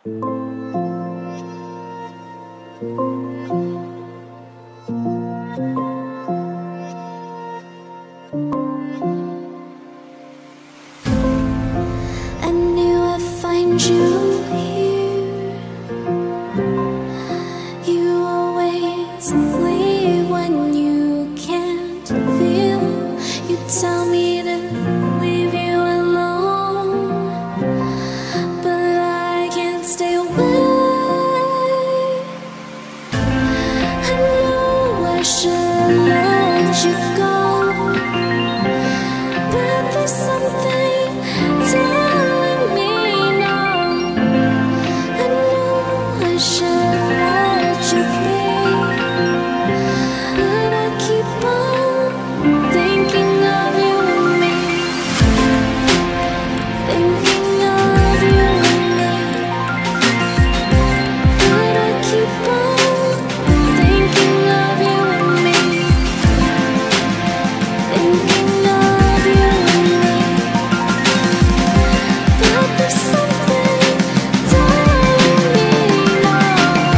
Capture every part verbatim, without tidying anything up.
I knew I'd find you here. You always leave when you can't feel. You tell me to leave you alone, but I can't stay away. I know I should let you go, but there's something telling me now. I know I should let you be, but I keep on thinking of you and me, thinking of you and me, but I keep on thinking of you and me, thinking of you and me, but there's something telling me now.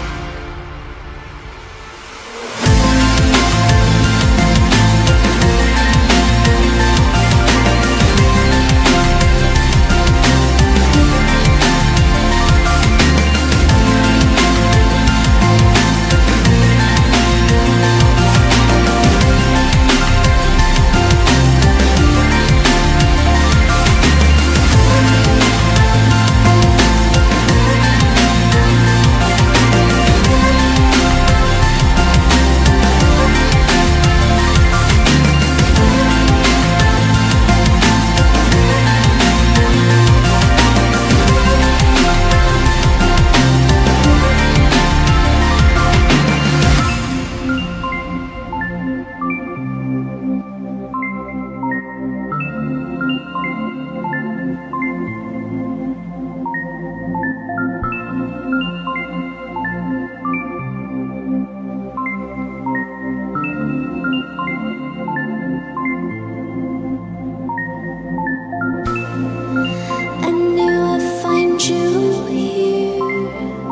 I knew I'd find you here.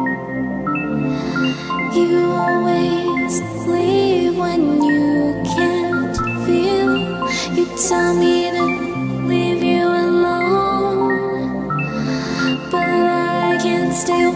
You always leave when you can't feel. You tell me to leave you alone, but I can't stay away.